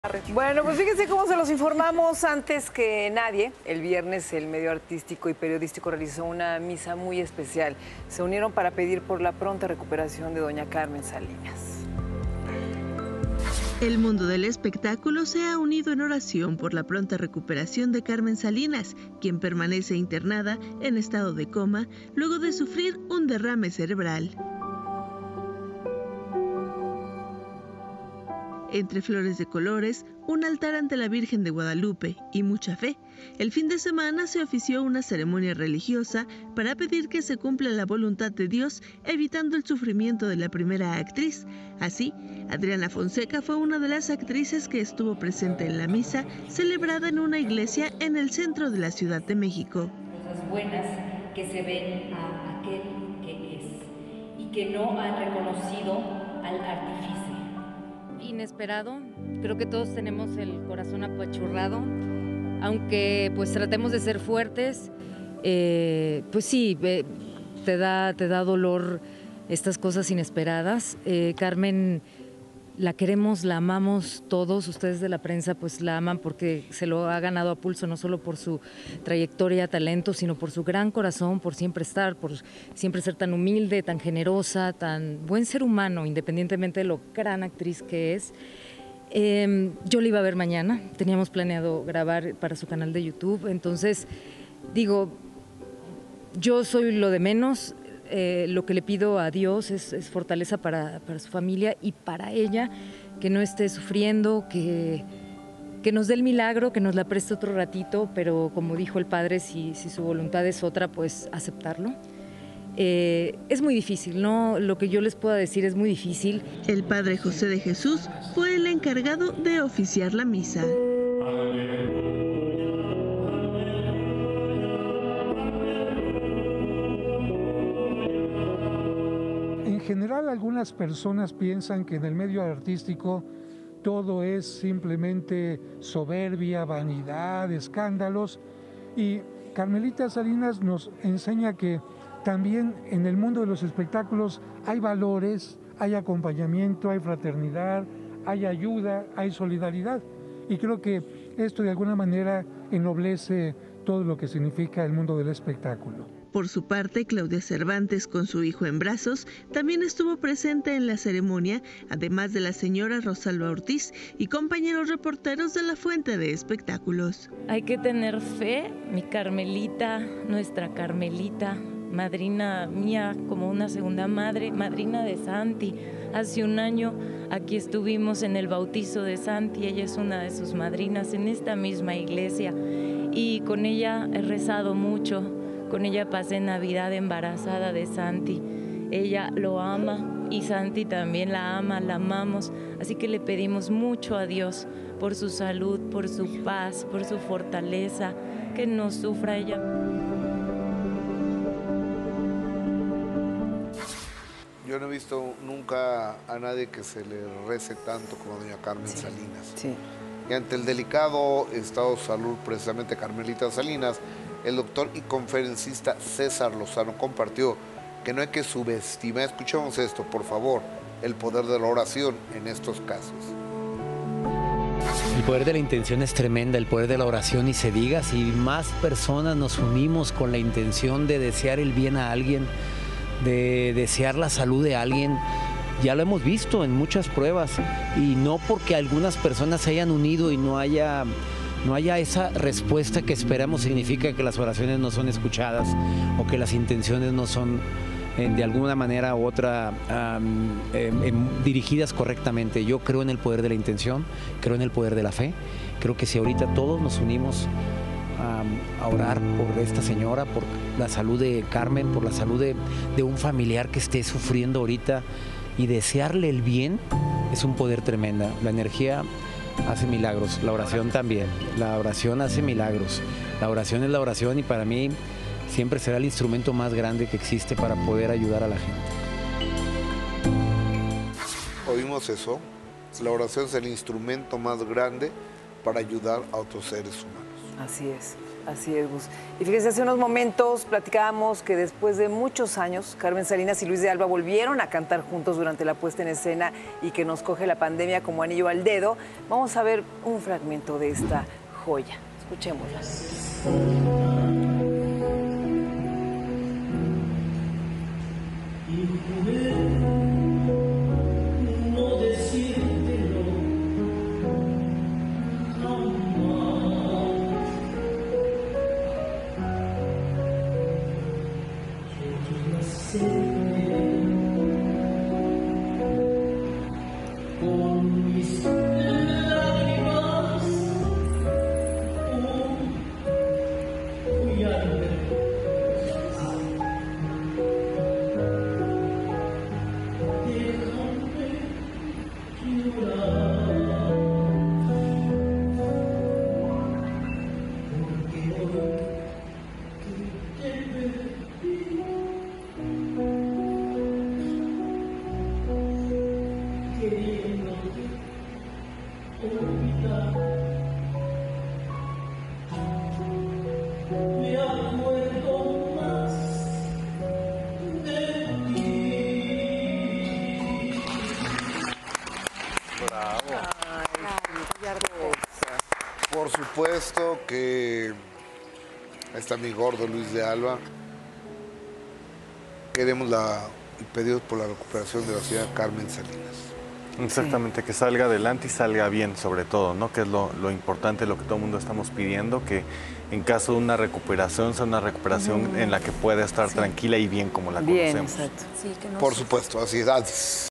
Bueno, pues fíjense cómo se los informamos antes que nadie. El viernes el medio artístico y periodístico realizó una misa muy especial. Se unieron para pedir por la pronta recuperación de doña Carmen Salinas. El mundo del espectáculo se ha unido en oración por la pronta recuperación de Carmen Salinas, quien permanece internada en estado de coma luego de sufrir un derrame cerebral. Entre flores de colores, un altar ante la Virgen de Guadalupe y mucha fe, el fin de semana se ofició una ceremonia religiosa para pedir que se cumpla la voluntad de Dios, evitando el sufrimiento de la primera actriz. Así, Adriana Fonseca fue una de las actrices que estuvo presente en la misa, celebrada en una iglesia en el centro de la Ciudad de México. Cosas buenas que se ven a aquel que es y que no han reconocido al artífice. Inesperado, creo que todos tenemos el corazón apachurrado, aunque pues tratemos de ser fuertes, pues sí, te da dolor estas cosas inesperadas. Carmen, la queremos, la amamos todos, ustedes de la prensa pues la aman porque se lo ha ganado a pulso, no solo por su trayectoria, talento, sino por su gran corazón, por siempre estar, por siempre ser tan humilde, tan generosa, tan buen ser humano, independientemente de lo gran actriz que es. Yo la iba a ver mañana, teníamos planeado grabar para su canal de YouTube, entonces digo, yo soy lo de menos. Lo que le pido a Dios es fortaleza para su familia y para ella, que no esté sufriendo, que nos dé el milagro, que nos la preste otro ratito, pero como dijo el padre, si su voluntad es otra, pues aceptarlo. Es muy difícil, ¿no? Lo que yo les puedo decir es muy difícil. El padre José de Jesús fue el encargado de oficiar la misa. En general, algunas personas piensan que en el medio artístico todo es simplemente soberbia, vanidad, escándalos, y Carmelita Salinas nos enseña que también en el mundo de los espectáculos hay valores, hay acompañamiento, hay fraternidad, hay ayuda, hay solidaridad, y creo que esto de alguna manera ennoblece todo lo que significa el mundo del espectáculo. Por su parte, Claudia Cervantes, con su hijo en brazos, también estuvo presente en la ceremonia, además de la señora Rosalba Ortiz y compañeros reporteros de la Fuente de Espectáculos. Hay que tener fe, mi Carmelita, nuestra Carmelita, madrina mía como una segunda madre, madrina de Santi. Hace un año aquí estuvimos en el bautizo de Santi, ella es una de sus madrinas en esta misma iglesia y con ella he rezado mucho. Con ella pasé Navidad embarazada de Santi. Ella lo ama y Santi también la ama, la amamos. Así que le pedimos mucho a Dios por su salud, por su paz, por su fortaleza, que no sufra ella. Yo no he visto nunca a nadie que se le rece tanto como a doña Carmen Salinas. Sí. Y ante el delicado estado de salud precisamente de Carmelita Salinas, el doctor y conferencista César Lozano compartió que no hay que subestimar, escuchemos esto, por favor, el poder de la oración en estos casos. El poder de la intención es tremenda, el poder de la oración, y se diga, si más personas nos unimos con la intención de desear el bien a alguien, de desear la salud de alguien, ya lo hemos visto en muchas pruebas, y no porque algunas personas se hayan unido y no haya esa respuesta que esperamos, significa que las oraciones no son escuchadas o que las intenciones no son de alguna manera u otra dirigidas correctamente. Yo creo en el poder de la intención, creo en el poder de la fe, creo que si ahorita todos nos unimos a orar por esta señora, por la salud de Carmen, por la salud de un familiar que esté sufriendo ahorita, y desearle el bien, es un poder tremenda. La energía hace milagros, la oración también, la oración hace milagros, la oración es la oración, y para mí siempre será el instrumento más grande que existe para poder ayudar a la gente. Oímos eso, la oración es el instrumento más grande para ayudar a otros seres humanos. Así es. Así es, Gus. Y fíjense, hace unos momentos platicábamos que después de muchos años, Carmen Salinas y Luis de Alba volvieron a cantar juntos durante la puesta en escena y que nos coge la pandemia como anillo al dedo. Vamos a ver un fragmento de esta joya. Escuchémosla. Por supuesto que está mi gordo Luis de Alba. Queremos y pedimos por la recuperación de la señora Carmen Salinas. Exactamente, que salga adelante y salga bien sobre todo, ¿no? Que es lo importante, lo que todo el mundo estamos pidiendo, que en caso de una recuperación sea una recuperación en la que pueda estar tranquila y bien como la conocemos. Exacto. Por supuesto, así es.